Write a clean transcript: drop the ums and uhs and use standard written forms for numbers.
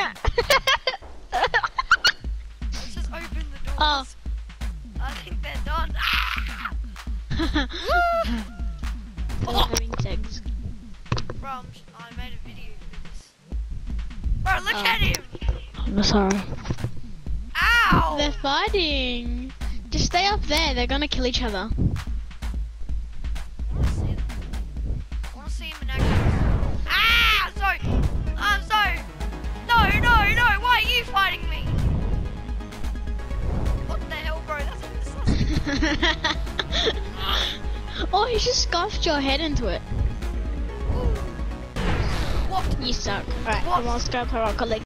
Let's just open the doors. Oh. I think they're done. They're having sex. Bro, I made a video for this. Bro, look at him! I'm sorry. Ow! They're fighting. Just stay up there. They're gonna kill each other. I wanna see him in action. Ah! I'm sorry! No! Why are you fighting me? What the hell, bro? That's disgusting. Oh, he just scuffed your head into it. What? You suck. Alright, What? let's go play Rocket League.